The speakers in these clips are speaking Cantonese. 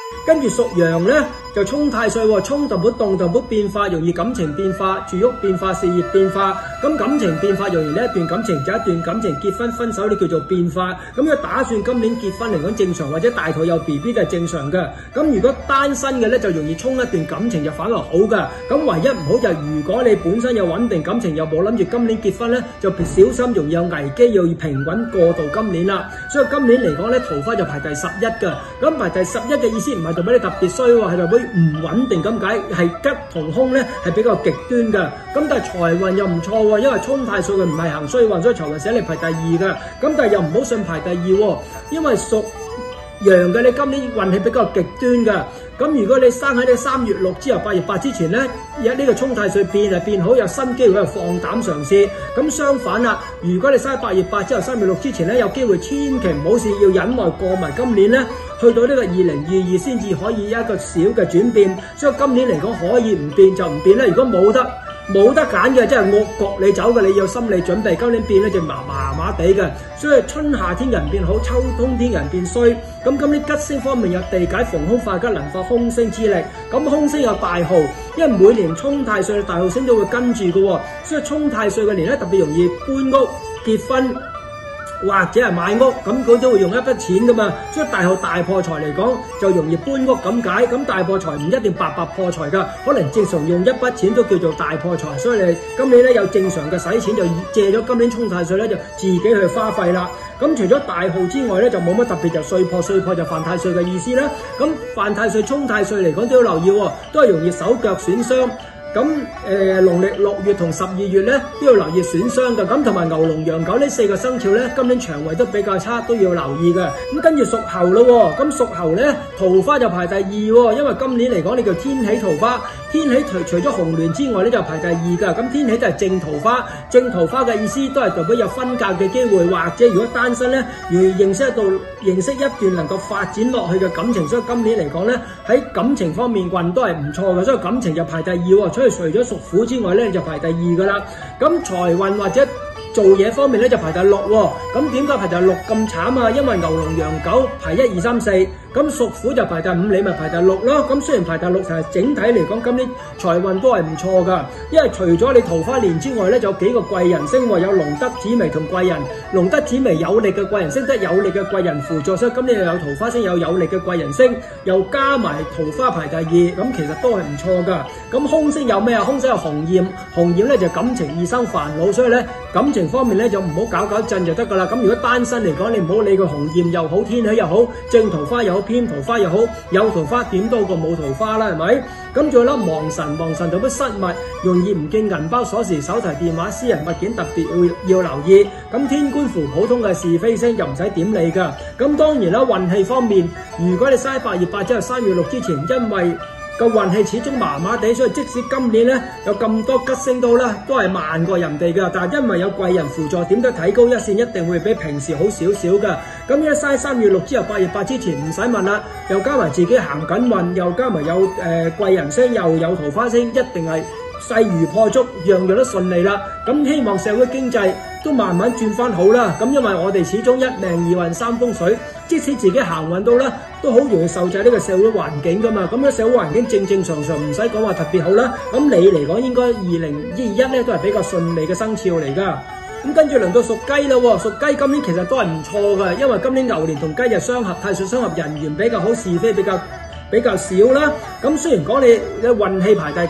跟住屬羊咧就沖太歲喎，沖代表動，代表變化，容易感情變化、住屋變化、事業變化。咁感情變化容易呢一段感情就一段感情結婚分手呢叫做變化。咁如果打算今年結婚嚟講正常，或者大肚有 BB 都係正常嘅。咁如果單身嘅咧就容易沖一段感情就反而好嘅。咁唯一唔好就係如果你本身有穩定感情又冇諗住今年結婚咧，就小心容易有危機，要平穩過渡今年啦。所以今年嚟講咧桃花就排第11嘅。咁排第11嘅意思唔係代表你特別衰喎，係代表唔穩定咁解，係吉同凶咧係比較極端嘅。咁但係財運又唔錯喎，因為沖太歲佢唔係行衰運，所以財運寫你排第2嘅。咁但係又唔好信排第2喎，因為屬羊嘅你今年運氣比較極端嘅。咁如果你生喺你3月6之後8月8之前咧，有呢個沖太歲變好，有新機會放膽嘗試。咁相反啦，如果你生喺8月8之後3月6之前咧，有機會千祈唔好試，要忍耐過埋今年咧，去到呢個2022先至可以一個小嘅轉變。所以今年嚟講可以唔變就唔變咧。如果冇得揀嘅，即係惡局你走嘅，你要心理準備。今年變咧就麻地嘅，所以春夏天人變好，秋冬天人變衰。咁今年吉星方面有地解逢凶化吉，能化凶星之力。咁凶星有大耗，因為每年沖太歲大耗星都會跟住嘅喎，所以沖太歲嘅年咧特別容易搬屋、結婚或者係買屋，咁佢都會用一筆錢噶嘛。所以大耗大破財嚟講就容易搬屋咁解。咁大破財唔一定白破財噶，可能正常用一筆錢都叫做大破財。所以你今年咧有正常嘅使錢，就借咗今年沖太歲咧就自己去花費啦。咁除咗大耗之外咧就冇乜特別，就歲破就犯太歲嘅意思啦。咁犯太歲沖太歲嚟講都要留意喎，都係容易手腳損傷。咁農曆6月同12月咧都要留意損傷嘅。咁同埋牛龍羊狗呢4個生肖咧，今年腸胃都比較差，都要留意嘅。咁跟住屬猴咯喎，咁屬猴咧桃花就排第2喎，因為今年嚟講你叫天喜桃花，天喜除咗紅鸞之外咧就排第2嘅。咁天喜就係正桃花，正桃花嘅意思都係代表有分隔嘅機會，或者如果單身咧，如認識一段能夠發展落去嘅感情。所以今年嚟講咧喺感情方面運都係唔錯嘅，所以感情就排第2喎。所以除咗屬虎之外咧就排第2噶啦。咁財運或者做嘢方面咧就排第6喎。咁點解排第6咁慘啊？因為牛龍羊狗排1、2、3、4，咁屬虎就排第5，你咪排第6咯。咁雖然排第6，但係整體嚟講今年財運都係唔錯噶。因為除咗你桃花年之外咧，就有幾個貴人星喎，有龍德紫微同貴人。龍德紫微有力嘅貴人星，得有力嘅貴人輔助，所以今年又有桃花星，有力嘅貴人星，又加埋桃花排第2，咁其實都係唔錯噶。咁凶星有咩啊？凶星有紅焰，紅焰咧就感情易生煩惱，所以咧感情方面咧就唔好搞震就得噶啦。咁如果單身嚟講，你唔好理佢紅焰又好，天喜又好，正桃花又好，偏桃花又好，有桃花點都好過冇桃花啦，係咪？咁仲有粒亡神就會失物，容易唔見銀包、鎖匙、手提電話、私人物件，特別要留意。咁天官符普通嘅是非星就唔使點理噶。咁當然啦，運氣方面，如果你生喺8月8之後3月6之前，因為個運氣始終麻地，所以即使今年咧有咁多吉星都係慢過人哋噶。但係因為有貴人輔助，點都睇高一線，一定會比平時好少少噶。咁一生3月6之後8月8之前唔使問啦，又加埋自己行緊運，又加埋有貴人星，又有桃花星，一定係勢如破竹，樣樣都順利啦。咁希望社會經濟都慢慢轉翻好啦。咁因為我哋始終一命二運三風水，即使自己行運到啦，都好容易受制呢個社會環境噶嘛。咁樣社會環境正常唔使講話特別好啦。咁你嚟講應該2021咧都係比較順利嘅生肖嚟噶。咁跟住輪到屬雞啦喎，屬雞今年其實都係唔錯噶，因為今年牛年同雞日相合，太歲相合，人緣比較好，是非比較少啦。咁雖然講你運氣排第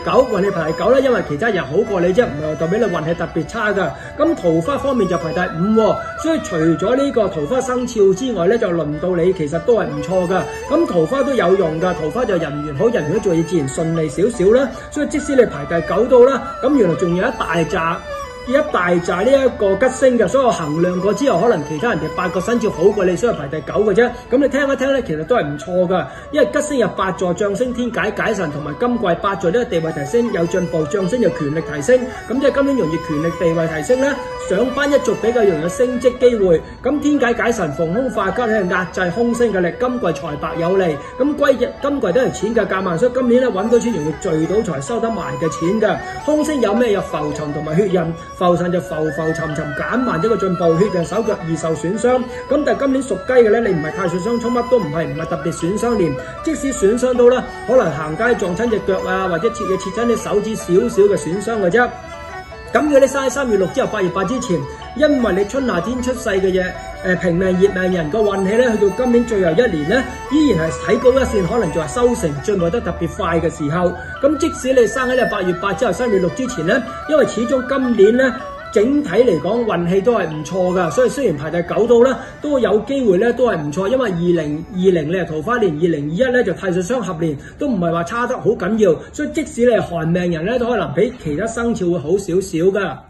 9啦，因為其他人好過你啫，唔係代表你運氣特別差噶。咁桃花方面就排第5喎，所以除咗呢個桃花生肖之外咧，就輪到你其實都係唔錯噶。咁桃花都有用噶，桃花就人緣好，人緣都做嘢自然順利少少啦。所以即使你排第9到啦，咁原來仲有一大紮呢一個吉星嘅，所以我衡量過之後，可能其他人哋8個生肖好過你，所以排第9嘅啫。咁你聽一聽咧，其實都係唔錯噶。因為吉星有8座，將星天解解神同埋金貴8座，呢個地位提升有進步，將星有權力提升。咁即係今年容易權力地位提升咧，上班一族比較容易有升職機會。咁天解解神逢凶化吉咧，壓制凶星嘅力，金貴財帛有利。咁金貴都係錢嘅價碼，所以今年咧揾到錢容易聚到財，收得埋嘅錢嘅。凶星有咩？有浮沉同埋血刃。 浮神就浮浮沉沉，減慢咗個進步，血刃手腳易受損傷。咁但係今年屬雞嘅咧，你唔係太歲相沖，乜都唔係特別損傷連，即使損傷到啦，可能行街撞親隻腳啊，或者切親啲手指少少嘅損傷嘅啫。咁如果你生喺3月6之後8月8之前，因為你春夏天出世嘅嘢，平命熱命人個運氣咧，去到今年最後一年咧，依然係睇高一線，可能仲係收成進步得特別快嘅時候。咁即使你生喺呢8月8之後3月6之前咧，因為始終今年咧整體嚟講運氣都係唔錯㗎，所以雖然排第9到啦，都有機會咧都係唔錯，因為2020你係桃花年，2021咧就太歲相合年，都唔係話差得好緊要，所以即使你係寒命人咧，都可能比其他生肖會好少少㗎。